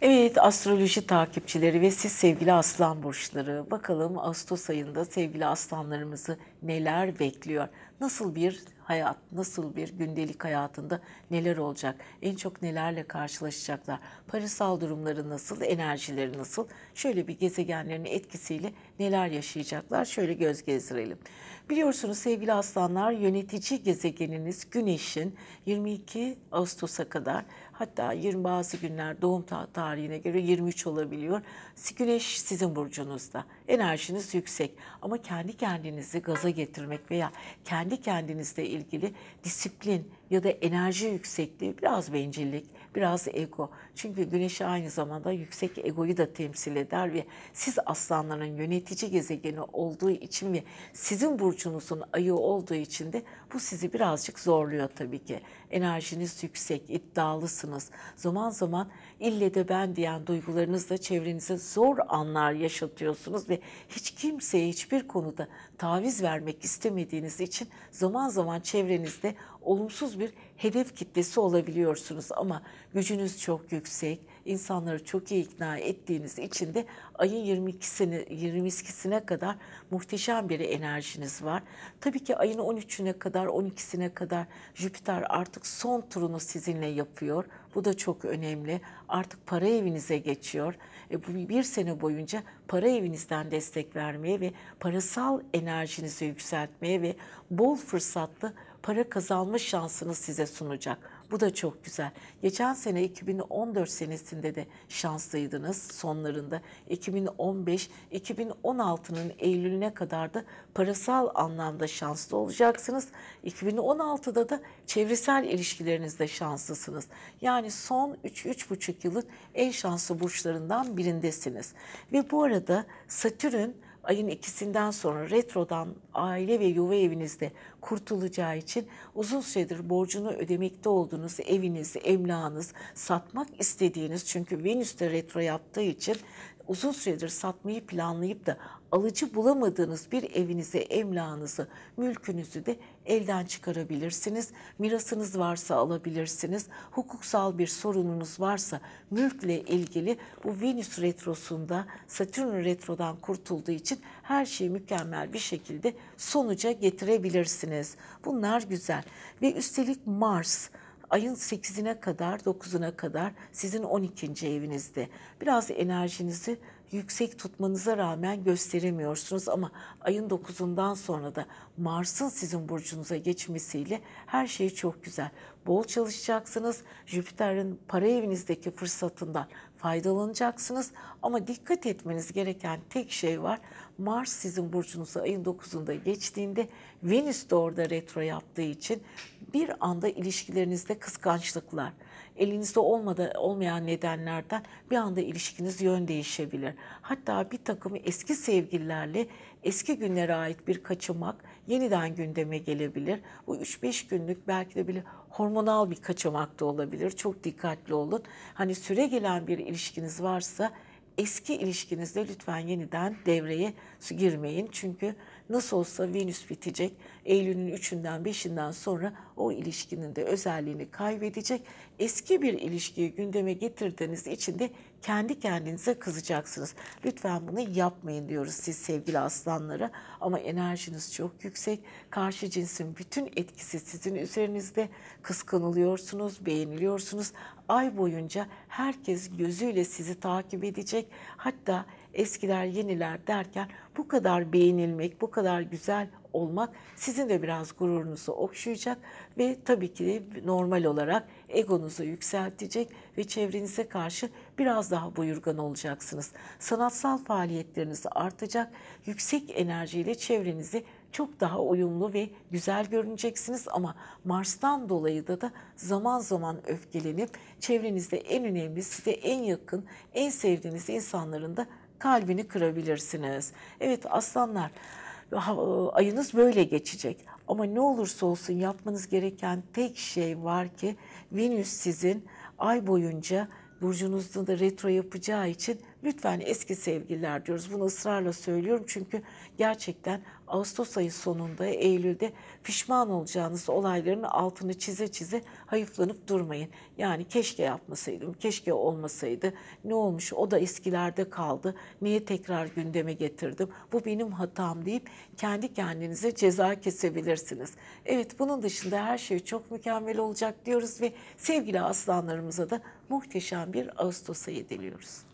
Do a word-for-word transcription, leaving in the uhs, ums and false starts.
Evet, astroloji takipçileri ve siz sevgili aslan burçları. Bakalım Ağustos ayında sevgili aslanlarımızı neler bekliyor? Nasıl bir hayat, nasıl bir gündelik hayatında neler olacak? En çok nelerle karşılaşacaklar? Parasal durumları nasıl, enerjileri nasıl? Şöyle bir gezegenlerin etkisiyle neler yaşayacaklar? Şöyle göz gezdirelim. Biliyorsunuz sevgili aslanlar, yönetici gezegeniniz Güneş'in yirmi iki Ağustos'a kadar, hatta yirmi bazı günler doğum ta- tarihine göre yirmi üç olabiliyor. Güneş sizin burcunuzda. Enerjiniz yüksek ama kendi kendinizi gaza getirmek veya kendi kendinizle ilgili disiplin ya da enerji yüksekliği, biraz bencillik, biraz ego. Çünkü Güneş aynı zamanda yüksek egoyu da temsil eder ve siz aslanların yönetici gezegeni olduğu için ve sizin burcunuzun ayı olduğu için de bu sizi birazcık zorluyor tabii ki. Enerjiniz yüksek, iddialısınız. Zaman zaman ille de ben diyen duygularınızla çevrenize zor anlar yaşatıyorsunuz ve hiç kimseye hiçbir konuda taviz vermek istemediğiniz için zaman zaman çevrenizde olumsuz bir hedef kitlesi olabiliyorsunuz ama gücünüz çok yüksek, insanları çok iyi ikna ettiğiniz için de ayın yirmi ikisine, yirmi ikisine kadar muhteşem bir enerjiniz var. Tabii ki ayın on üçüne kadar, on ikisine kadar Jüpiter artık son turunu sizinle yapıyor. Bu da çok önemli. Artık para evinize geçiyor. E bu bir sene boyunca para evinizden destek vermeye ve parasal enerjinizi yükseltmeye ve bol fırsatlı para kazanma şansını size sunacak. Bu da çok güzel. Geçen sene iki bin on dört senesinde de şanslıydınız sonlarında. iki bin on beş iki bin on altının Eylül'üne kadar da parasal anlamda şanslı olacaksınız. iki bin on altıda da çevresel ilişkilerinizde şanslısınız. Yani son üç üç buçuk yılın en şanslı burçlarından birindesiniz. Ve bu arada Satürn ayın ikisinden sonra retrodan aile ve yuva evinizde kurtulacağı için uzun süredir borcunu ödemekte olduğunuz eviniz, emlakınız, satmak istediğiniz, çünkü Venüs de retro yaptığı için uzun süredir satmayı planlayıp da alıcı bulamadığınız bir evinizi, emlakınızı, mülkünüzü de elden çıkarabilirsiniz. Mirasınız varsa alabilirsiniz. Hukuksal bir sorununuz varsa mülkle ilgili bu Venüs retrosunda Satürn retrodan kurtulduğu için her şeyi mükemmel bir şekilde sonuca getirebilirsiniz. Bunlar güzel. Ve üstelik Mars ayın sekizine kadar, dokuzuna kadar sizin on ikinci evinizde. Biraz enerjinizi yüksek tutmanıza rağmen gösteremiyorsunuz ama ayın dokuzundan sonra da Mars'ın sizin burcunuza geçmesiyle her şey çok güzel. Bol çalışacaksınız. Jüpiter'in para evinizdeki fırsatından faydalanacaksınız ama dikkat etmeniz gereken tek şey var. Mars sizin burcunuza ayın dokuzunda geçtiğinde Venüs de orada retro yaptığı için bir anda ilişkilerinizde kıskançlıklar, elinizde olmadan, olmayan nedenlerden bir anda ilişkiniz yön değişebilir. Hatta bir takım eski sevgililerle eski günlere ait bir kaçamak yeniden gündeme gelebilir. Bu üç beş günlük belki de bile hormonal bir kaçamak da olabilir. Çok dikkatli olun. Hani süre gelen bir ilişkiniz varsa eski ilişkinizde lütfen yeniden devreye girmeyin. Çünkü nasıl olsa Venüs bitecek. Eylül'ün üçünden beşinden sonra o ilişkinin de özelliğini kaybedecek. Eski bir ilişkiyi gündeme getirdiğiniz için de kendi kendinize kızacaksınız. Lütfen bunu yapmayın diyoruz siz sevgili aslanlara. Ama enerjiniz çok yüksek. Karşı cinsin bütün etkisi sizin üzerinizde. Kıskanılıyorsunuz, beğeniliyorsunuz. Ay boyunca herkes gözüyle sizi takip edecek. Hatta eskiler yeniler derken bu kadar beğenilmek, bu kadar güzel olmak sizin de biraz gururunuzu okşayacak ve tabii ki normal olarak egonuzu yükseltecek ve çevrenize karşı biraz daha buyurgan olacaksınız. Sanatsal faaliyetleriniz artacak, yüksek enerjiyle çevrenizi çok daha uyumlu ve güzel görüneceksiniz ama Mars'tan dolayı da da zaman zaman öfkelenip çevrenizde en önemli, size en yakın, en sevdiğiniz insanların da kalbini kırabilirsiniz. Evet aslanlar, ayınız böyle geçecek ama ne olursa olsun yapmanız gereken tek şey var ki Venüs sizin ay boyunca burcunuzda da retro yapacağı için Lütfen eski sevgililer diyoruz. Bunu ısrarla söylüyorum çünkü gerçekten Ağustos ayı sonunda, Eylül'de pişman olacağınız olayların altını çize çize hayıflanıp durmayın. Yani keşke yapmasaydım, keşke olmasaydı, ne olmuş o da eskilerde kaldı, niye tekrar gündeme getirdim, bu benim hatam deyip kendi kendinize ceza kesebilirsiniz. Evet, bunun dışında her şey çok mükemmel olacak diyoruz ve sevgili aslanlarımıza da muhteşem bir Ağustos ayı diliyoruz.